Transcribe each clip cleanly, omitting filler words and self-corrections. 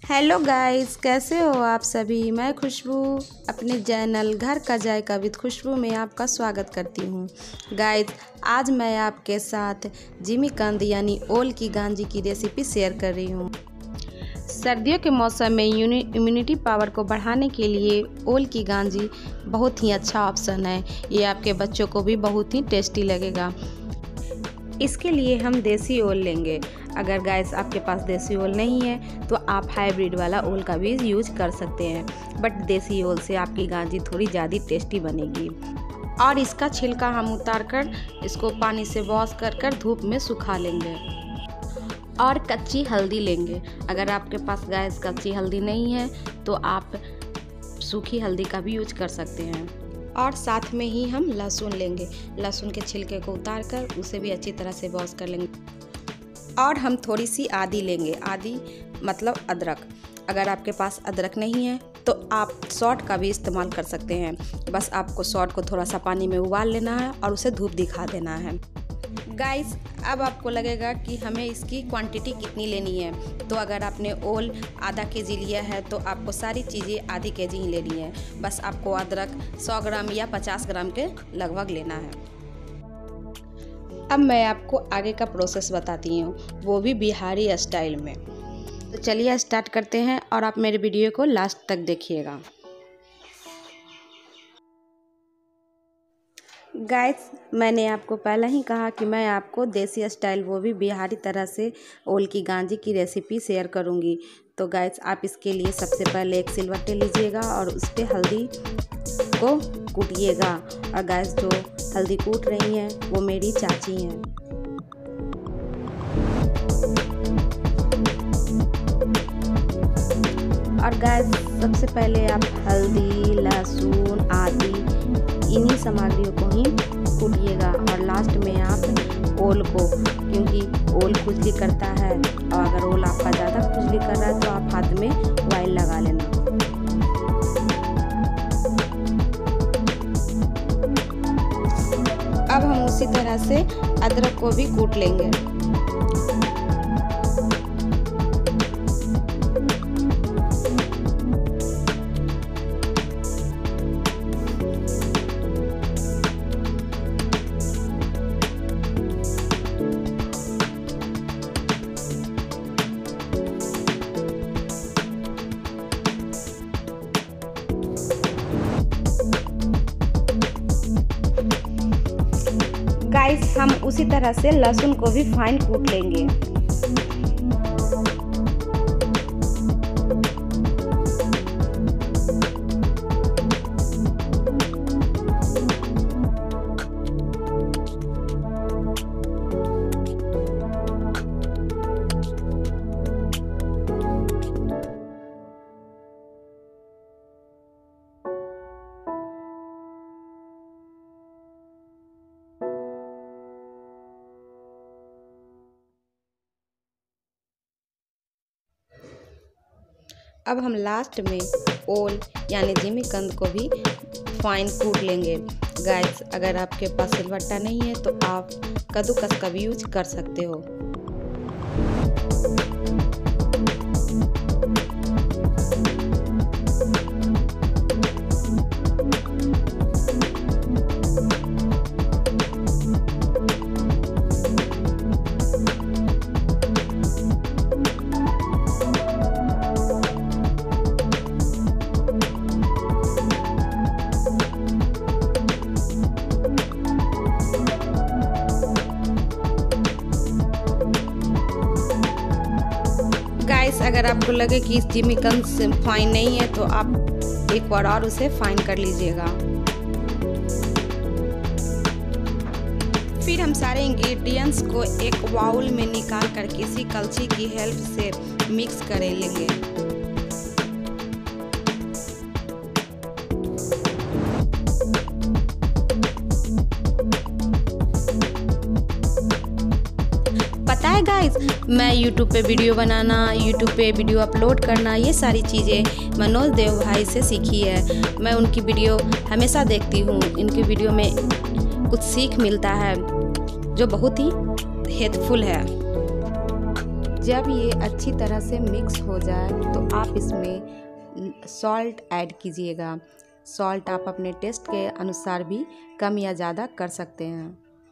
Hello guys, कैसे हो आप सभी। मैं खुशबू अपने चैनल घर का जायका विद खुशबू में आपका स्वागत करती हूँ। गाइस, आज मैं आपके साथ जिमीकंद यानी ओल की गांजी की रेसिपी शेयर कर रही हूँ। सर्दियों के मौसम में इम्यूनिटी पावर को बढ़ाने के लिए ओल की गांजी बहुत ही अच्छा ऑप्शन है। ये आपके बच्चों को भी बहुत ही टेस्टी लगेगा। इसके लिए हम देसी ओल लेंगे। अगर गाइस आपके पास देसी ओल नहीं है तो आप हाइब्रिड वाला ओल का भी यूज कर सकते हैं, बट देसी ओल से आपकी गांजी थोड़ी ज़्यादा टेस्टी बनेगी। और इसका छिलका हम उतार कर इसको पानी से वॉश कर धूप में सुखा लेंगे। और कच्ची हल्दी लेंगे। अगर आपके पास गाइस कच्ची हल्दी नहीं है तो आप सूखी हल्दी का भी यूज कर सकते हैं। और साथ में ही हम लहसुन लेंगे। लहसुन के छिलके को उतार कर उसे भी अच्छी तरह से वॉश कर लेंगे। और हम थोड़ी सी आदी लेंगे। आदी मतलब अदरक। अगर आपके पास अदरक नहीं है तो आप सौंठ का भी इस्तेमाल कर सकते हैं। बस आपको सौंठ को थोड़ा सा पानी में उबाल लेना है और उसे धूप दिखा देना है। गाइस, अब आपको लगेगा कि हमें इसकी क्वांटिटी कितनी लेनी है। तो अगर आपने ओल आधा केजी लिया है तो आपको सारी चीज़ें आधी केजी ही लेनी है। बस आपको अदरक 100 ग्राम या 50 ग्राम के लगभग लेना है। अब मैं आपको आगे का प्रोसेस बताती हूँ, वो भी बिहारी स्टाइल में। तो चलिए स्टार्ट करते हैं और आप मेरे वीडियो को लास्ट तक देखिएगा। गाइस, मैंने आपको पहले ही कहा कि मैं आपको देसी स्टाइल वो भी बिहारी तरह से ओल की गांजी की रेसिपी शेयर करूंगी। तो गाइस, आप इसके लिए सबसे पहले एक सिलबट्टे लीजिएगा और उस पर हल्दी को कूटिएगा। और गाइस, जो हल्दी कूट रही हैं वो मेरी चाची हैं। और गाइस, सबसे पहले आप हल्दी, लहसुन, आदि इन्हीं सामग्रियों को ही कूटिएगा। और लास्ट में आप ओल को, क्योंकि ओल खुजली करता है और अगर ओल आपका ज़्यादा खुजली कर रहा है तो आप हाथ में ऑयल लगा लेना। अब हम उसी तरह से अदरक को भी कूट लेंगे। गाइस, हम उसी तरह से लहसुन को भी फाइन कूट लेंगे। अब हम लास्ट में ओल यानी जिमीकंद को भी फाइन कूट लेंगे। गाइस, अगर आपके पास सिलबट्टा नहीं है तो आप कद्दूकस का भी यूज कर सकते हो। गाइस, अगर आपको लगे कि इस जिमीकंद से फाइन नहीं है तो आप एक बार और उसे फाइन कर लीजिएगा। फिर हम सारे इंग्रेडिएंट्स को एक बाउल में निकाल कर किसी कलछी की हेल्प से मिक्स कर लेंगे। पता है गाइस, मैं यूट्यूब पे वीडियो बनाना, यूट्यूब पे वीडियो अपलोड करना, ये सारी चीज़ें मनोज देव भाई से सीखी है। मैं उनकी वीडियो हमेशा देखती हूँ। इनकी वीडियो में कुछ सीख मिलता है जो बहुत ही हेल्पफुल है। जब ये अच्छी तरह से मिक्स हो जाए तो आप इसमें सॉल्ट ऐड कीजिएगा। सॉल्ट आप अपने टेस्ट के अनुसार भी कम या ज़्यादा कर सकते हैं।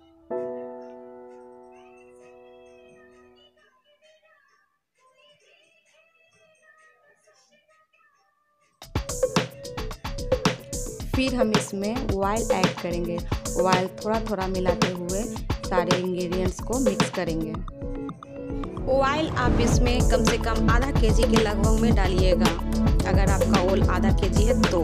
फिर हम इसमें ऑयल ऐड करेंगे। ऑयल थोड़ा थोड़ा मिलाते हुए सारे इंग्रेडिएंट्स को मिक्स करेंगे। ऑयल आप इसमें कम से कम आधा केजी के लगभग में डालिएगा, अगर आपका ऑयल आधा केजी है तो।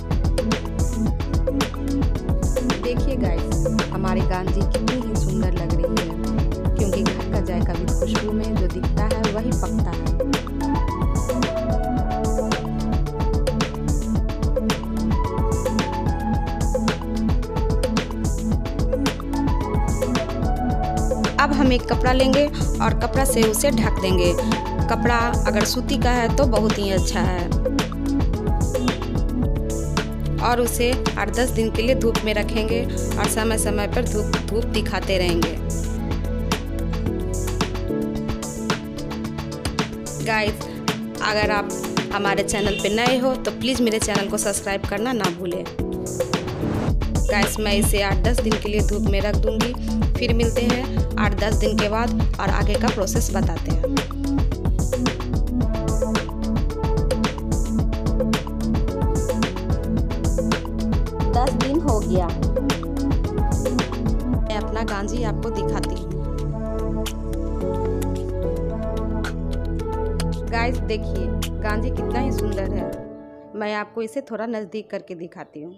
देखिए गाइस, हमारी गांजी कितनी ही सुंदर लग रही है, क्योंकि घर का जायका भी खुशबू में जो दिखता है वही पकता है। अब हम एक कपड़ा लेंगे और कपड़ा से उसे ढक देंगे। कपड़ा अगर सूती का है तो बहुत ही अच्छा है। और उसे 8-10 दिन के लिए धूप में रखेंगे और समय समय पर धूप दिखाते रहेंगे। गाइस, अगर आप हमारे चैनल पे नए हो तो प्लीज़ मेरे चैनल को सब्सक्राइब करना ना भूलें। गाइस, मैं इसे 8-10 दिन के लिए धूप में रख दूंगी। फिर मिलते हैं 8-10 दिन के बाद और आगे का प्रोसेस बताते हैं। 10 दिन हो गया। मैं अपना गांजी आपको दिखाती हूँ। गाइस देखिए, गांजी कितना ही सुंदर है। मैं आपको इसे थोड़ा नज़दीक करके दिखाती हूँ।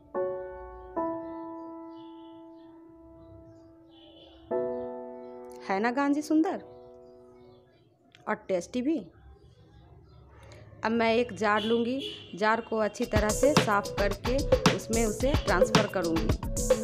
है ना गांजी सुंदर और टेस्टी भी। अब मैं एक जार लूँगी। जार को अच्छी तरह से साफ करके उसमें उसे ट्रांसफ़र करूँगी।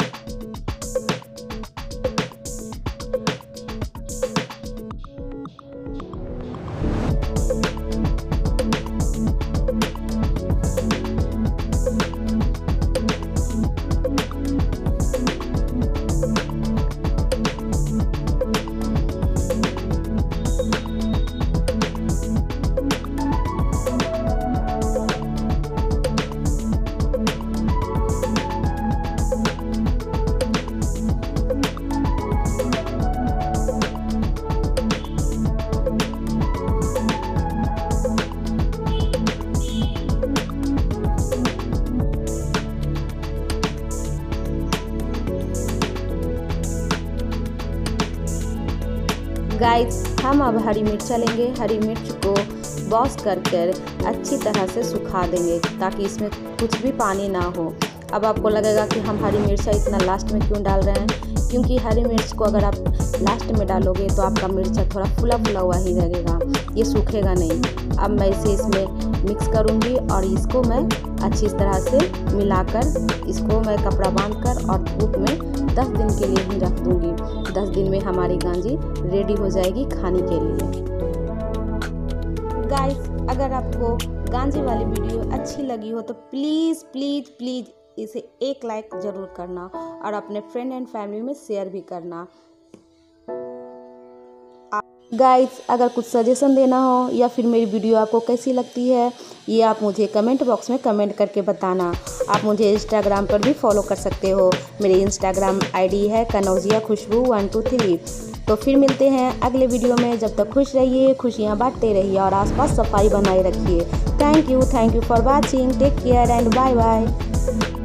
गाइस, हम अब हरी मिर्च लेंगे। हरी मिर्च को वॉश कर अच्छी तरह से सुखा देंगे ताकि इसमें कुछ भी पानी ना हो। अब आपको लगेगा कि हम हरी मिर्चा इतना लास्ट में क्यों डाल रहे हैं, क्योंकि हरी मिर्च को अगर आप लास्ट में डालोगे तो आपका मिर्चा थोड़ा फुला फुला हुआ ही लगेगा, ये सूखेगा नहीं। अब मैं इसे इसमें मिक्स करूँगी और इसको मैं अच्छी तरह से मिलाकर इसको मैं कपड़ा बांधकर और धूप में 10 दिन के लिए ही रख दूँगी। 10 दिन में हमारी गांजी रेडी हो जाएगी खाने के लिए। गाइस, अगर आपको गांजी वाली वीडियो अच्छी लगी हो तो प्लीज़ प्लीज़ प्लीज़ इसे एक लाइक ज़रूर करना और अपने फ्रेंड एंड फैमिली में शेयर भी करना। गाइस, अगर कुछ सजेशन देना हो या फिर मेरी वीडियो आपको कैसी लगती है, ये आप मुझे कमेंट बॉक्स में कमेंट करके बताना। आप मुझे इंस्टाग्राम पर भी फॉलो कर सकते हो। मेरी इंस्टाग्राम आईडी है कनौजिया खुशबू 123। तो फिर मिलते हैं अगले वीडियो में। जब तक खुश रहिए, खुशियाँ बांटते रहिए और आसपास सफाई बनाए रखिए। Thank you for watching. Take care and bye bye.